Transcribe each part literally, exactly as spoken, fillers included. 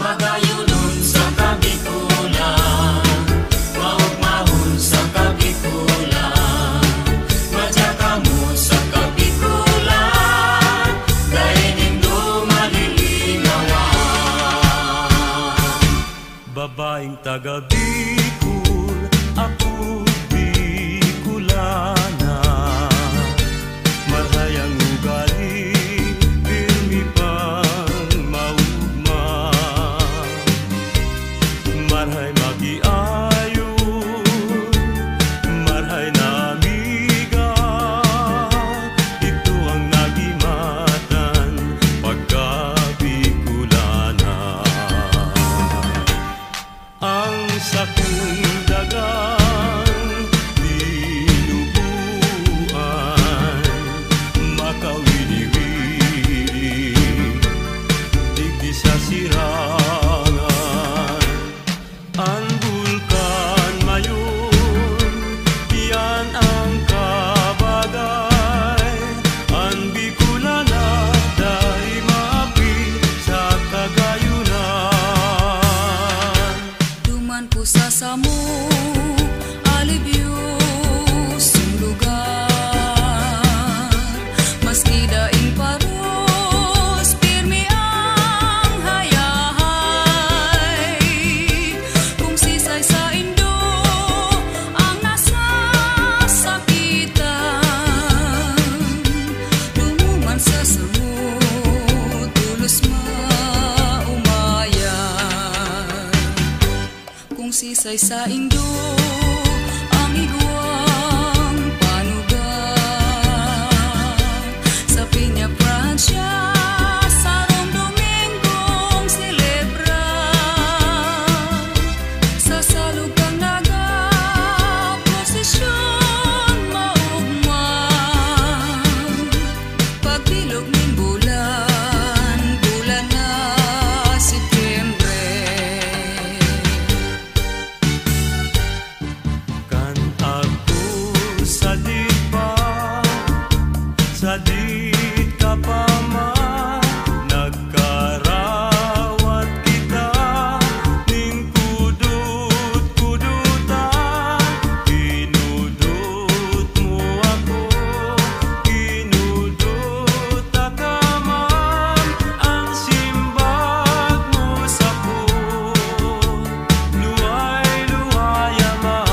magayunon sa kabikulan, maugmahon sa kabikulan, madya mo sa kabikulan, dahil nindo malilinawan. Babaeng taga Bicol, ako Bicolana, marhayang ugali, pirmi pang maugma, marhay magiayo, marhay na amiga, ito ang nagimatan pagka Bicolana. Ang sakong dagang dinubuan, makawili-wili, digdi sa sirangan. Ang bulkan mayon, iyan ang kabagay. Ang Bicolana, dahi maapi sa kagayunan. Duman po sa samo, alibyo sung lugar. Maski daing paros, pirmi ang hayahay. Kung sisay sa Indo, ang nasasakitan. Dumuman sa samo, tulos maumayan. Kung sisay sa Indo, ang iguang panugang. Sa Piña Francia, sa Rom Domingong silebra. Sa salugang naga, prosesyon maugma. Pagbilog ng bulan, bulan na Setyembre. Kan ako sadit pa, sadit ka pa man, nagkarawat kita, ning kudut-kudutan, kinudut mo ako, kinudut ka man, ang simbag mo sa ko, luway-luwaya man.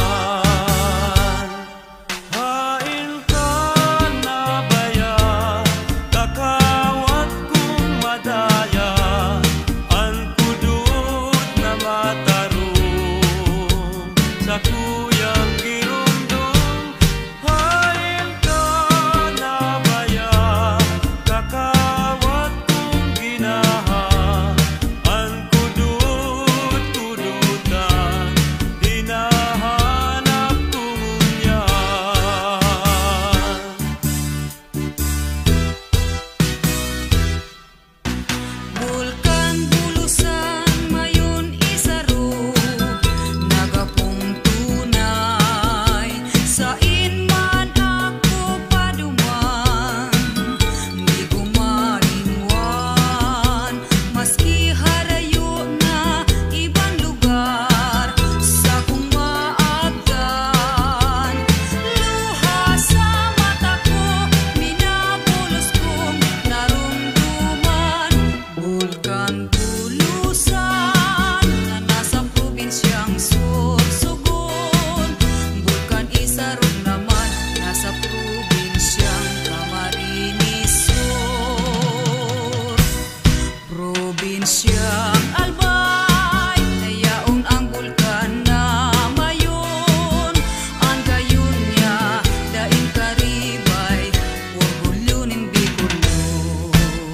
Hain ka na baya, kakawat kong madaya, ang kudut na matarong sa kuyang girundong. Hain ka na baya, kakawat kong ginaha, ang kudut-kudutan, hinahanap kong unyan. Bulkan bulusan mayon isaro, nagapong tunay. Sa inman ako paduman, di ko mainwan. Maski harayo na ibang lugar, sa kong maagdan. Luha sa mata ko, minabulos kong narumduman. Bulkan bulusan na nasa probinsyang Sorsogon. Bulkan Isarog naman nasa probinsyang Camarines Sur. Probinsyang Albay, nayaon ang bulkan na mayon. Ang gayon niya, daing karibay, orgulyo ning Bicolon.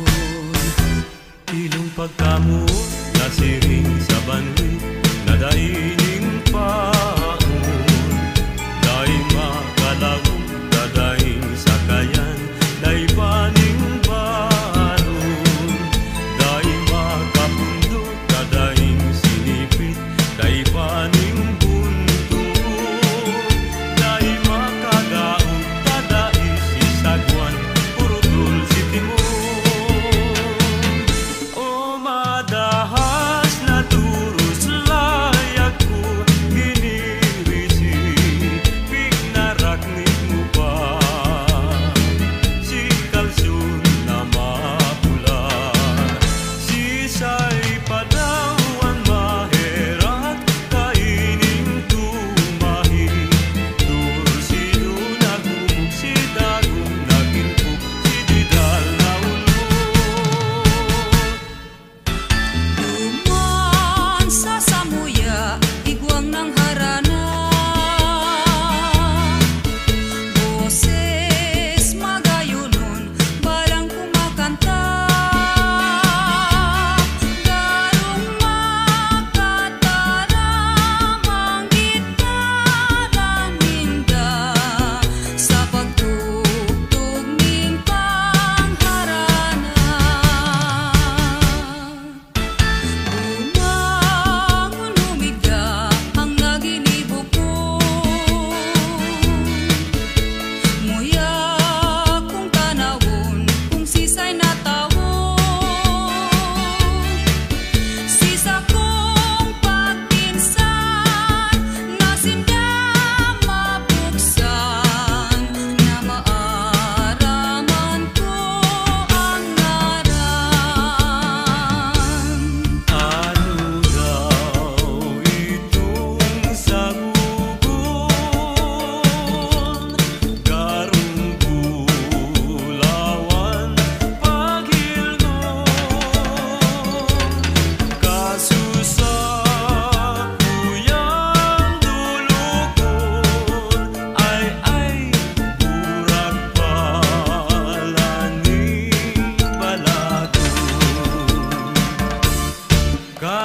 Ilong pagkamo, nasiring sa banwi, nadaining paon, daing makalawong, dadaing sakayan, daing paning baron, daing makapundot, dadaing sinipit, daing paning buntot, daing makagaon, dadaing sisagwan, purutol si timon. O madahan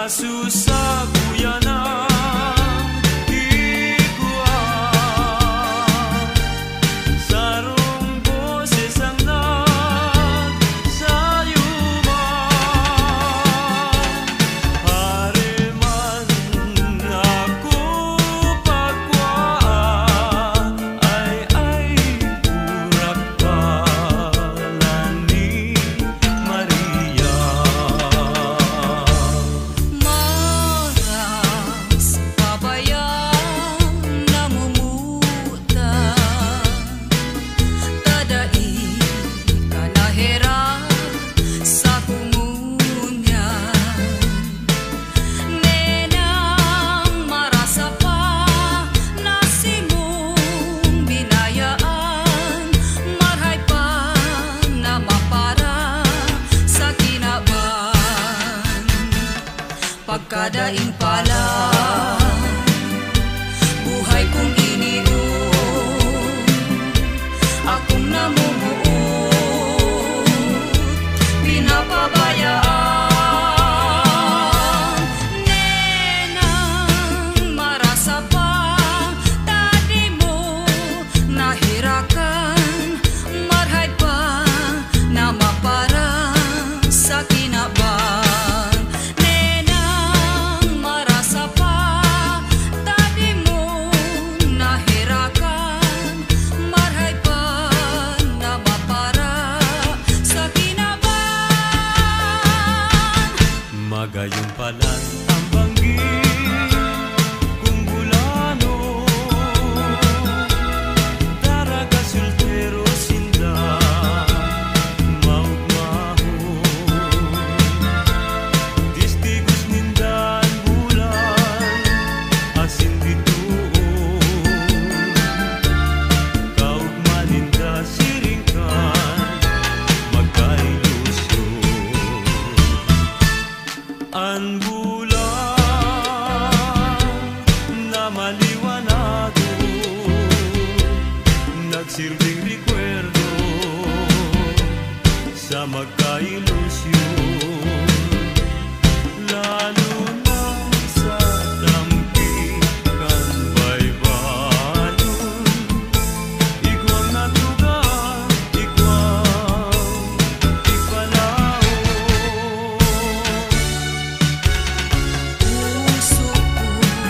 nasusabuyan ang higuan. Sarong boses ang nagsayuman. Hariman ako pagkwaan, ay ay urak palan ni Maria. Maras pabayang namumuta, tadai kanahera sa kumunyan. Nenang marasa pa nasimong binayaan, marhay pa na mapara sa kinaban. Pagkadaing pala, buhay kong iniuot, akong namumuot, pinapabayaan. Nenang marasa pa, tadi mo nahirakan, marhay pa na mapara sa kinaban. Nenang marasa pa, tadi mo nahirakan, marhay pa na mapara sa kinaban. Magayon palan ang banggit kung bulano, daraga sultero sinda maugmahon. Tistigos nindan bulan asin bituon, kaugma ninda siringkan magkailusyon. Ang bulan na maliwanado, nagsilbing rekwerdo sa magkailusyon. Lalo na sa tampikan baybayon, igwang natugang, igwang ipalaon. Puso ko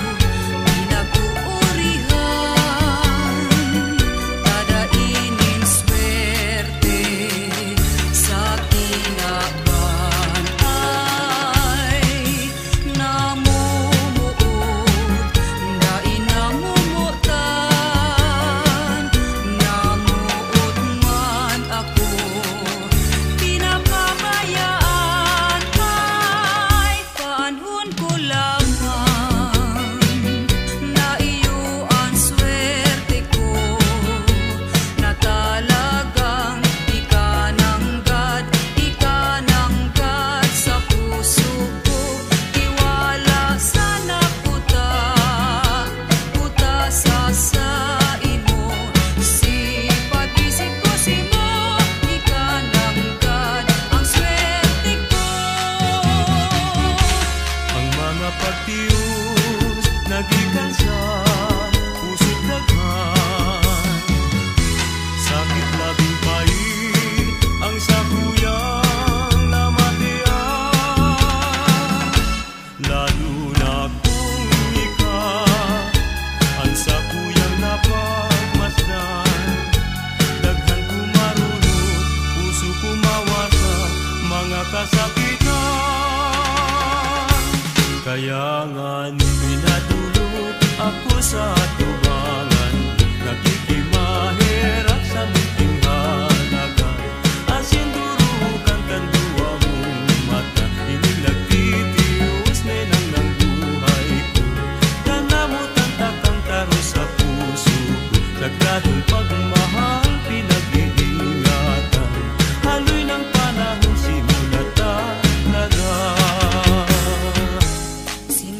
pinag-uurihan, tadainin swerte sa kinaban. Ay namumuot, dain namumutan, namuot man ako, pinapabayaan. Ay panahon ko lamang, na iyo ang swerte ko, na talagang ikananggad, ikananggad sa puso ko. Tiwala sana puta, puta sa sain mo, sipag-isip ko si mo, ikananggad ang swerte ko. Ang mga pagtiyos nagikan sa puso't daghan, sakit labing pait ang sakuyang namatian. Lalo na kung ikaw ang sakuyang napagmasdan, daghan kumarunot, puso kumawasan mga kasakitan. Kaya nga ni pinadulog ako sa tubangan, nakikimahirap sa munting halaga. Asin durukan kan duwa mong mata, inig nagtitios nenang ng buhay ko. Tanamutan takang taro sa puso ko, sagradong pagmahal pinag-iingatan. Haloy ng panahon simula talaga. Si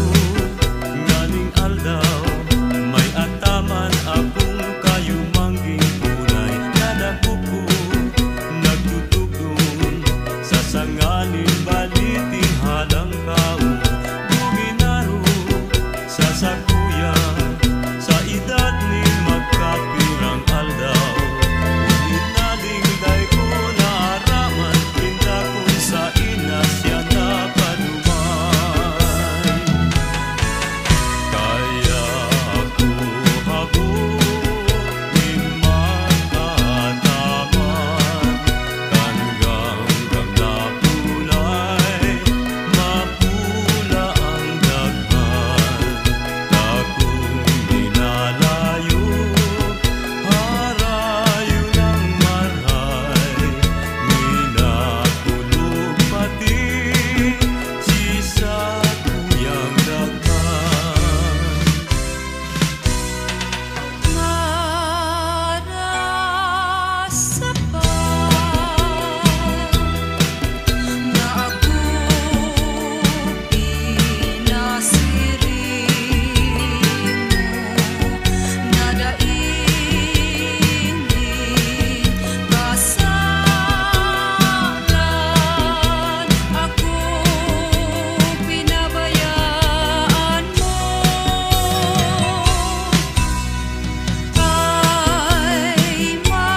nganing aldaw may ataman akong kayumangging kulay nadakuko nagtutugtong sa sangaling baliting halang kao luminaro sa sakuya sa edad ni magkapirang aldaw ngunit nalingday ko naaraman pinda kung sa ina siya napadumay kaya ako habuin magkataman kanggang gamnapulay mapula ang daghan takong minalayo harayo ng marhay minakulog pati sisa kuyang daghan Marasapan na ako pinasirimo nadaingin kasalan ako pinabayaan mo ay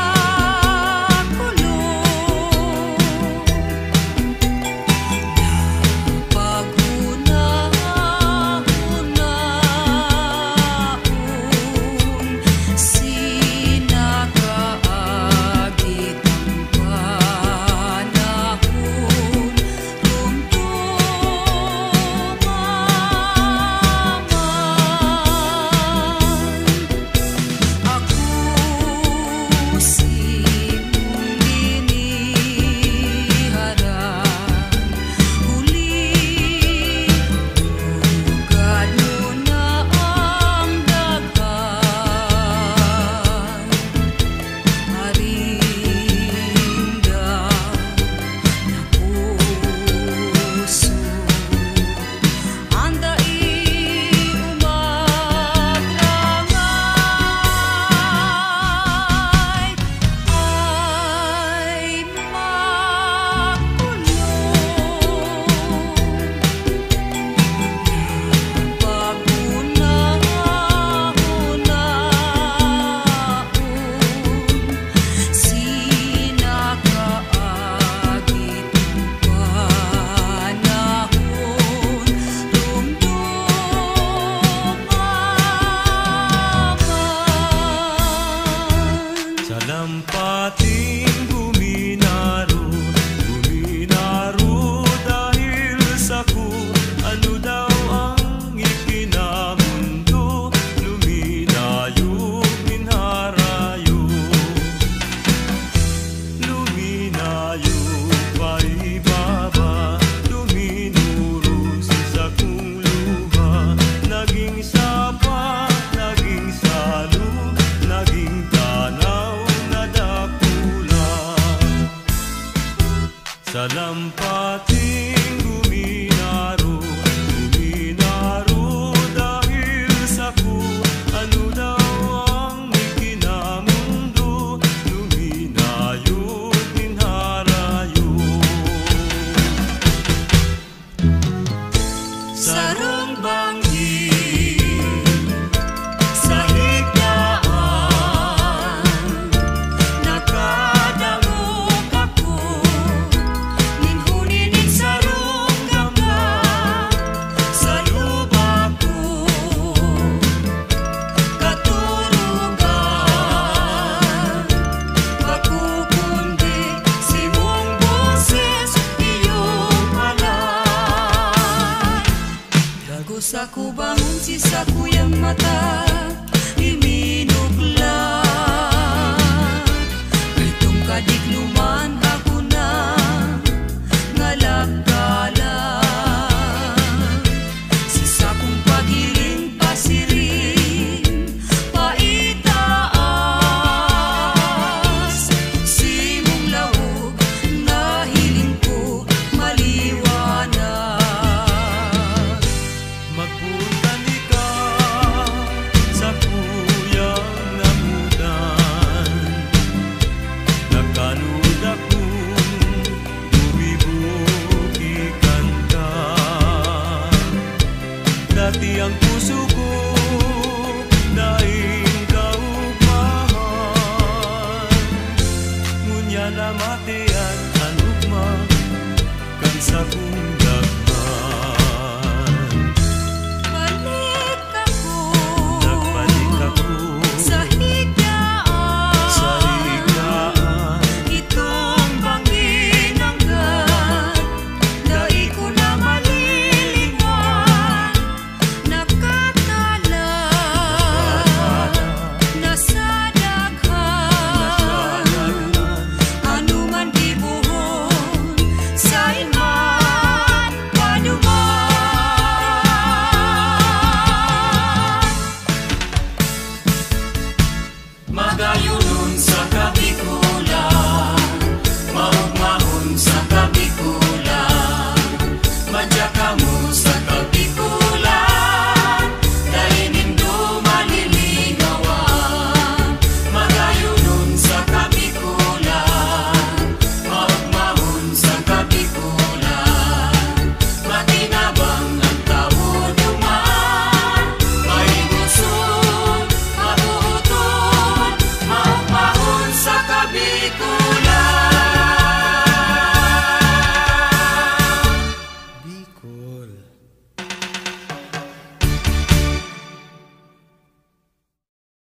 makulong pag-una-unaon sinakaagit ang panahon rumdumaman ako simong diniharan huli ugad mo na ang daghan haringga na puso andai umagrangay ay makulong pag-una-unaon sinakaagit ang panahon rumdumaman sa lampating guminaro guminaro dahil sa ku ano daw ang ikinamundo luminayo minharayo luminayo paibaba luminuro sa sakong luha naging sapa naging salo naging tanaw na dakula sa lampating guminaro guminaro dahil sa ku ano daw ang ikinamundo luminayo minharayo sarong banggil sa higdaan nakadangog ako ninhunin sarong gamba sa luba ko katurugan makukundi simong boses iyong alay lago sa kubangon si sa kuyang mata iminugla itong kadikluman ako na ngalagkala si sakong pagiring pasiring paitaas simong laog na hiling ko maliwanag ang puso ko daing kaugmahan. Ngunya na mati